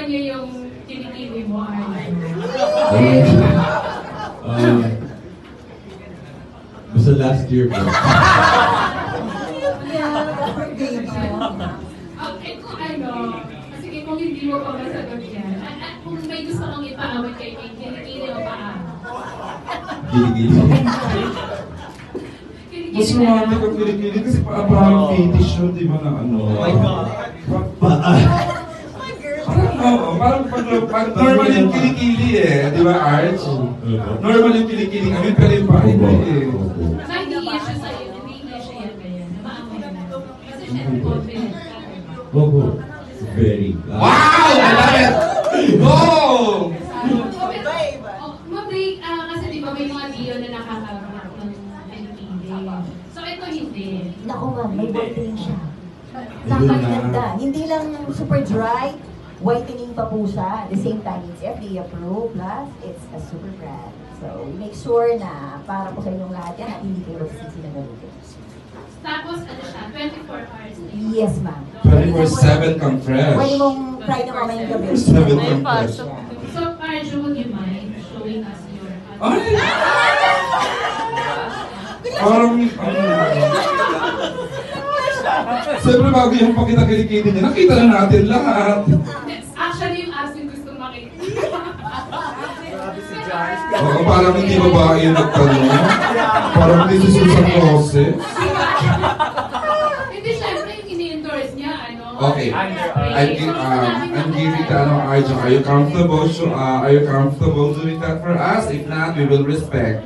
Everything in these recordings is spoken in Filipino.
niya yung kinikili mo, Arjo? Basta last year po. Okay, kung ano, sige kung hindi mo pa masagot yan, kung may gusto kong ipaamoy kay Maine, kinikili o paano? Gili-gili. Mas romantic ang kilikili kasi parang fetish yun, di ba na ano? Oh my God! Parang pag normal yung kilikili eh, di ba Arjo? Normal yung kilikili, kami pero yung pa hindi eh. Hindi issue sa'yo, hindi issue yan ganyan, maamoy na. Kasi syempre confident ka. Opo. Very. Wow! I love it! Go! Mabreak, kasi di ba may mga video na nakakaroon ng kilikili. So ito hindi. Naku ma'am, may whitening siya. Napakaganda. Hindi lang super dry, whitening pa po siya. At the same time, it's FDA approved, plus it's a super brand. So, make sure na para po sa inyong lahat yan at hindi kayo magsisi na gamitin. Tapos ano siya, 24 hours na yun. Yes ma'am. 24/7 kang fresh. Pwede mong try na mamayang gabi. 7 kang fresh. So, Arjo, would you mind showing us your... Ay! Parang, siyempre bago yung pakita kilikili niya, nakita na natin lahat. Actually, yung asin gusto makita. Oo, parang hindi babae yung nagtanong. Parang hindi si Susan Rose. Hindi, syempre yung ini-endorse niya, ano? Okay, I'm giving the Arjo. Are you comfortable? Are you comfortable doing that for us? If not, we will respect.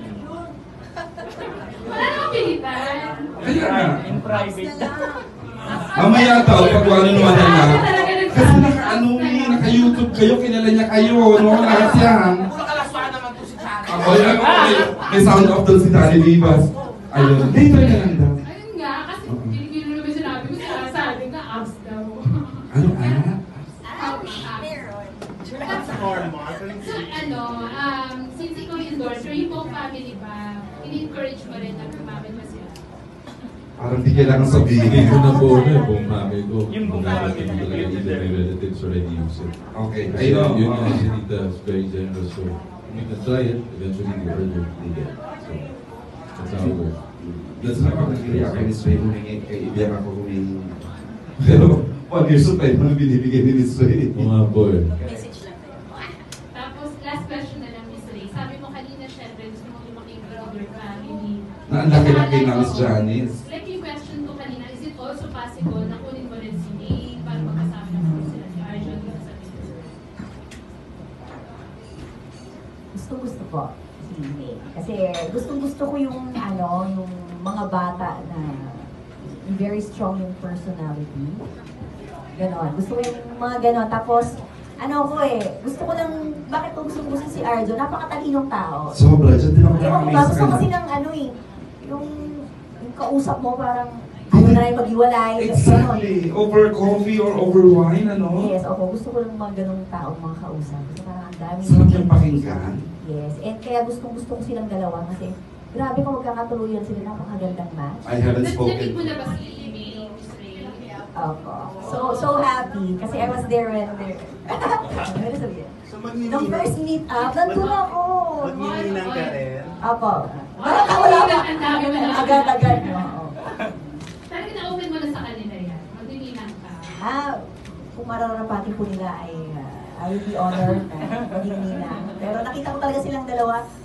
Wala namang pilitan. Kaya nga. In private. Mamaya daw, pag ano naman na. Kasi naka-YouTube kayo, kilala niya kayo. Ano ko lahat yan? Ako yan, may sound off doon si Danny Vivas. Ayun, later na lang daw. Ayun nga, kasi pinigil naman sinabi mo sabi na abs daw. Ano So ano, since ikaw yung endorser, yung buong family ba, in-encourage mo rin na gumamit mo siya? Parang di kailangan sabihin. Hindi ko na po na buong mami ko. Yung buong family. Either my relatives already use it. Okay, Kasi ayun. yun nga si Tita is very generous. So, we can try it. Eventually, we will need it. So, that's how it works. That's na pag nag-iiyak kay Miss Ray, humingi kay Ibiyak ako humingi. Pero, 1 years old tayo na binibigay ni Miss Ray. Mga boy. Tapos, last question na lang, Miss Ray. Sabi mo kanina, syempre, gusto mo lumaki with your family. Na ang laki-laki na Miss Janice. Like yung question ko kanina, is it also possible na kunin mo rin si Maine para magkasama naman sila ni Arjo dito sa business? Gusto po si Maine. Kasi gusto ko yung yung mga bata na very strong yung personality. Ganon. Gusto ko yung mga ganon. Tapos, gusto ko lang, bakit ko gusto si Arjo? Napakatalinong tao. Sobra, dyan din ako Ewan ko nakakamiss ba, sa gusto kasi kanya. ng yung kausap mo parang, na rin mag-iwalay. Exactly. Over coffee or over wine, ano? Yes, gusto ko lang mga ganong tao, mga kausap. Gusto parang ang dami. Sarap yung pakinggan. Yes, and kaya gusto ko silang dalawa kasi grabe kung magkakatuluyan sila, napakagandang match. I haven't Nag-meet spoken. mo na ba si Maine, Miss Ray? So happy kasi I was there when ano sabihin? Nung first meet up, nandun ako. Magnininang ka rin? Opo. Parang wala pa. Ang dami mo na. Agad-agad. Oo. Talagang na-open mo na sa kanila yan. Magnininang ka. Kung mararapati po nila ay I will be honored na maging ninang. Pero nakita ko talaga silang dalawa,